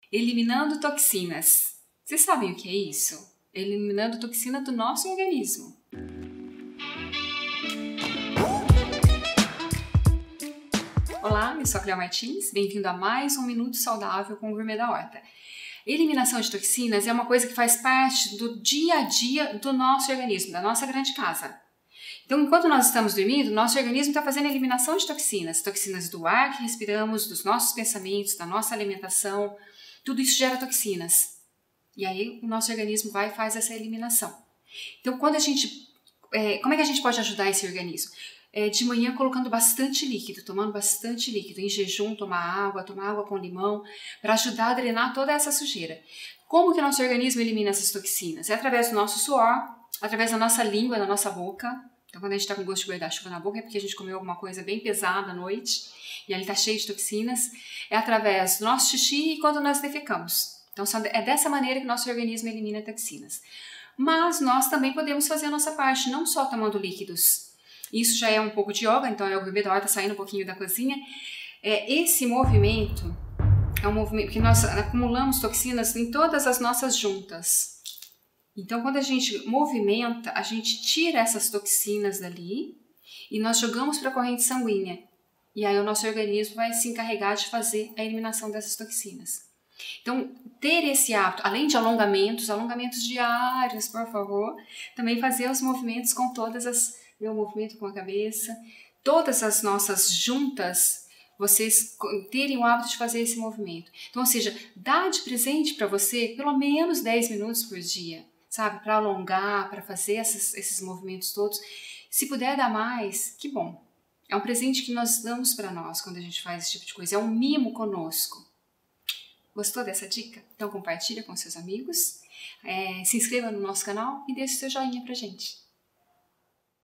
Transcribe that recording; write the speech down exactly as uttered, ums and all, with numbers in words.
Eliminando toxinas. Vocês sabem o que é isso? Eliminando toxina do nosso organismo. Olá, eu sou a Cléo Martins, bem-vindo a mais um Minuto Saudável com o Gourmet da Horta. Eliminação de toxinas é uma coisa que faz parte do dia a dia do nosso organismo, da nossa grande casa. Então, enquanto nós estamos dormindo, nosso organismo está fazendo a eliminação de toxinas, toxinas do ar que respiramos, dos nossos pensamentos, da nossa alimentação, tudo isso gera toxinas. E aí o nosso organismo vai e faz essa eliminação. Então, quando a gente, é, como é que a gente pode ajudar esse organismo? É, de manhã colocando bastante líquido, tomando bastante líquido, em jejum, tomar água, tomar água com limão, para ajudar a drenar toda essa sujeira. Como que o nosso organismo elimina essas toxinas? É através do nosso suor, através da nossa língua, da nossa boca. Então, quando a gente está com gosto de guarda-chuva na boca, é porque a gente comeu alguma coisa bem pesada à noite e ali está cheio de toxinas. É através do nosso xixi e quando nós defecamos. Então, é dessa maneira que o nosso organismo elimina toxinas. Mas nós também podemos fazer a nossa parte, não só tomando líquidos. Isso já é um pouco de yoga, então é o Gourmet da Horta saindo um pouquinho da cozinha. É, esse movimento é um movimento que nós acumulamos toxinas em todas as nossas juntas. Então, quando a gente movimenta, a gente tira essas toxinas dali e nós jogamos para a corrente sanguínea. E aí o nosso organismo vai se encarregar de fazer a eliminação dessas toxinas. Então, ter esse hábito, além de alongamentos, alongamentos diários, por favor, também fazer os movimentos com todas as... meu movimento com a cabeça, todas as nossas juntas, vocês terem o hábito de fazer esse movimento. Então, ou seja, dá de presente para você pelo menos dez minutos por dia, sabe? Para alongar, para fazer essas, esses movimentos todos. Se puder dar mais, que bom. É um presente que nós damos para nós quando a gente faz esse tipo de coisa. É um mimo conosco. Gostou dessa dica? Então compartilha com seus amigos, é, se inscreva no nosso canal e deixe seu joinha pra gente.